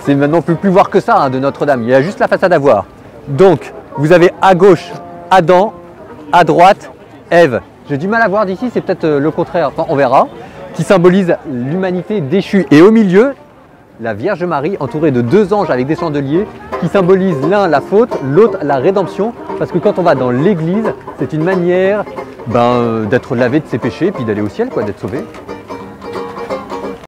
c'est maintenant plus voir que ça hein, de Notre-Dame. Il y a juste la façade à voir. Donc, vous avez à gauche Adam, à droite Ève. J'ai du mal à voir d'ici, c'est peut-être le contraire, enfin, on verra. Qui symbolise l'humanité déchue. Et au milieu, la Vierge Marie entourée de 2 anges avec des chandeliers qui symbolisent l'un la faute, l'autre la rédemption. Parce que quand on va dans l'église, c'est une manière d'être lavé de ses péchés et puis d'aller au ciel, d'être sauvé.